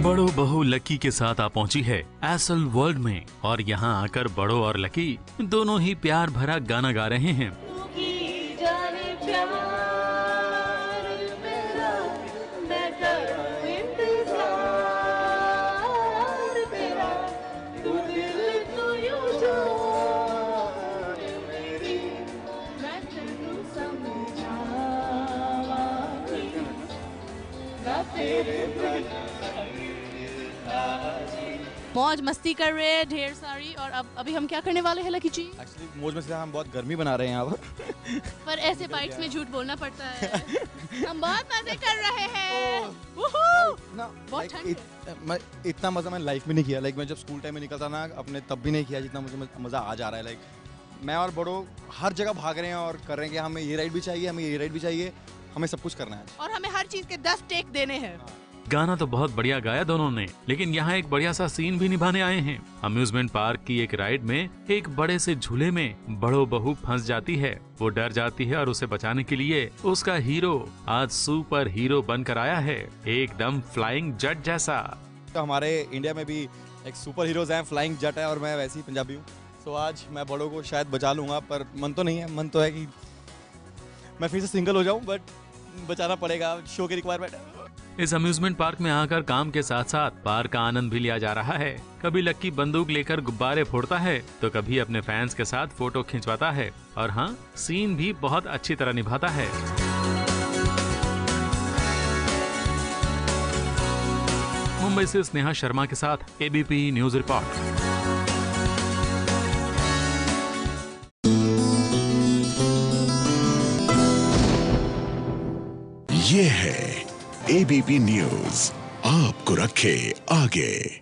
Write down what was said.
बड़ो बहू लकी के साथ आ पहुंची है एसल वर्ल्ड में और यहाँ आकर बड़ो और लकी दोनों ही प्यार भरा गाना गा रहे हैं। मौज मस्ती कर रहे हैं ढेर सारी। और अब अभी हम क्या करने वाले हैं लकी जी? एक्चुअली मौज मस्ती हम बहुत गर्मी बना रहे हैं यहाँ पर ऐसे बाइट्स में झूठ बोलना पड़ता है। हम बहुत मजे कर रहे हैं। बहुत ठंड है। इतना मजा मैंने लाइफ में नहीं किया। लाइक मैं जब स्कूल टाइम में निकलता ना अपने तब भी नहीं किया जितना मुझे मजा आ जा रहा है। लाइक मैं और बड़ो हर जगह भाग रहे हैं और कर रहे हैं कि हमें ये राइड भी चाहिए, हमें ये राइड भी चाहिए, हमें सब कुछ करना है और हमें हर चीज के 10 टेक देने हैं। गाना तो बहुत बढ़िया गाया दोनों ने, लेकिन यहाँ एक बढ़िया सा सीन भी निभाने आए हैं। अम्यूजमेंट पार्क की एक राइड में एक बड़े से झूले में बड़ो बहू फंस जाती है। वो डर जाती है और उसे बचाने के लिए उसका हीरो आज सुपर हीरो बनकर आया है, एकदम फ्लाइंग जट जैसा। तो हमारे इंडिया में भी एक सुपर हीरोज हैं, फ्लाइंग जट है और मैं वैसे ही पंजाबी हूँ। तो आज मैं बड़ों को शायद बचा लूंगा, पर मन तो नहीं है। मन तो है कि मैं फिर से सिंगल हो जाऊं, बट बचाना पड़ेगा, शो की रिक्वायरमेंट है। इस अम्यूजमेंट पार्क में आकर काम के साथ साथ पार्क का आनंद भी लिया जा रहा है। कभी लक्की बंदूक लेकर गुब्बारे फोड़ता है तो कभी अपने फैंस के साथ फोटो खिंचवाता है और हाँ, सीन भी बहुत अच्छी तरह निभाता है। मुंबई से स्नेहा शर्मा के साथ एबीपी न्यूज रिपोर्ट। ये है एबीपी न्यूज, आपको रखे आगे।